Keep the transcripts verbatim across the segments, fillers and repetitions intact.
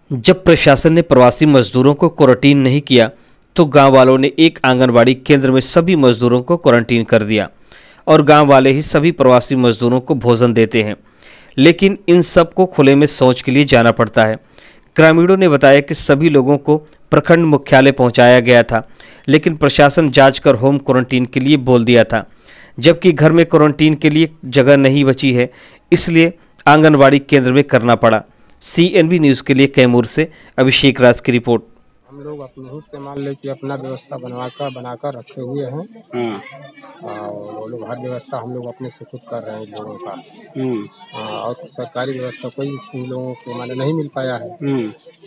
जब प्रशासन ने प्रवासी मजदूरों को क्वारंटीन नहीं किया तो गांव वालों ने एक आंगनवाड़ी केंद्र में सभी मजदूरों को क्वारंटीन कर दिया और गांव वाले ही सभी प्रवासी मजदूरों को भोजन देते हैं, लेकिन इन सब को खुले में शौच के लिए जाना पड़ता है। ग्रामीणों ने बताया कि सभी लोगों को प्रखंड मुख्यालय पहुंचाया गया था, लेकिन प्रशासन जांच कर होम क्वारंटीन के लिए बोल दिया था, जबकि घर में क्वारंटीन के लिए जगह नहीं बची है, इसलिए आंगनवाड़ी केंद्र में करना पड़ा। सीएनबी न्यूज़ के लिए कैमूर से अभिषेक राज की रिपोर्ट। हम लोग अपने ही से मान लेके अपना व्यवस्था बनवाकर बनाकर रखे हुए हैं और वो लोग हर व्यवस्था हम लोग अपने से खुद कर रहे हैं लोगों का। और सरकारी व्यवस्था कोई इन लोगों को माने नहीं मिल पाया है।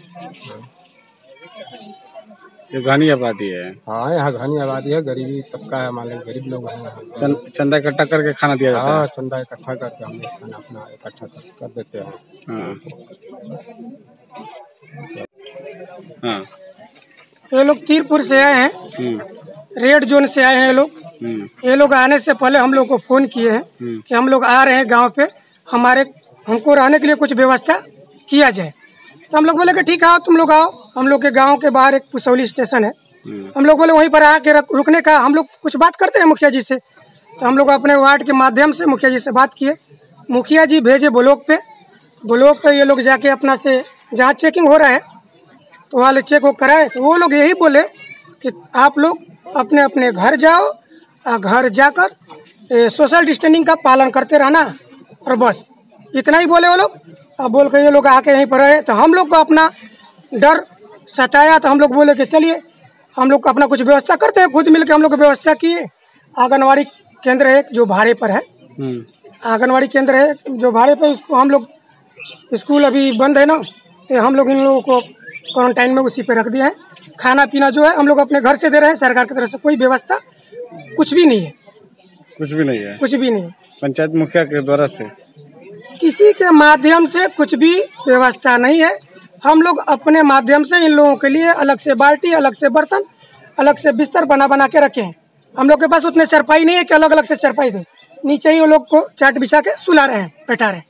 ये घनी आबादी है। हाँ, यहाँ घनी आबादी है, गरीबी तबका है, मान लीजिए गरीब लोग हैं। चंदा इकट्ठा करके खाना दिया जाता है। हाँ, चंदा इकट्ठा करके हम लोग खाना अपना इकट्ठा कर देते हैं। हाँ। हाँ। ये लोग तीरपुर से आए हैं, रेड जोन से आए हैं ये लोग। ये लोग आने से पहले हम लोग को फोन किए हैं कि हम लोग आ रहे हैं गांव पे, हमारे हमको रहने के लिए कुछ व्यवस्था किया जाए। तो हम लोग बोले कि ठीक है, तुम लोग आओ। हम लोग के गांव के बाहर एक पुसौली स्टेशन है, हम लोग बोले वहीं पर आके रुकने का। हम लोग कुछ बात करते हैं मुखिया जी से, तो हम लोग अपने वार्ड के माध्यम से मुखिया जी से बात किए। मुखिया जी भेजे ब्लॉक पे, ब्लॉक पे ये लोग जाके अपना से जहाँ चेकिंग हो रहा है तो वाले चेक वो कराए, तो वो लोग यही बोले कि आप लोग अपने अपने घर जाओ और घर जाकर सोशल डिस्टेंसिंग का पालन करते रहना, और बस इतना ही बोले वो लोग। अब बोल के ये लोग आके यहीं पर रहे, तो हम लोग को अपना डर सताया, तो हम लोग बोले कि चलिए हम लोग अपना कुछ व्यवस्था करते हैं। खुद मिलकर हम लोग व्यवस्था किए। आंगनवाड़ी केंद्र है जो भाड़े पर है, आंगनवाड़ी केंद्र है जो भाड़े पर, उसको हम लोग, स्कूल अभी बंद है ना, तो हम लोग इन लोगों को क्वारंटाइन में उसी पे रख दिया है। खाना पीना जो है हम लोग अपने घर से दे रहे हैं, सरकार की तरफ से कोई व्यवस्था कुछ भी नहीं है। कुछ भी नहीं है। कुछ भी नहीं है। पंचायत मुखिया के द्वारा से किसी के माध्यम से कुछ भी व्यवस्था नहीं है। हम लोग अपने माध्यम से इन लोगों के लिए अलग से बाल्टी, अलग से बर्तन, अलग से बिस्तर बना बना के रखे हैं। हम लोग के पास उतने चरपाई नहीं है कि अलग अलग से चरपाई दे, नीचे ही वो लोग को चाट बिछा के सुला रहे हैं, बैठा रहे हैं।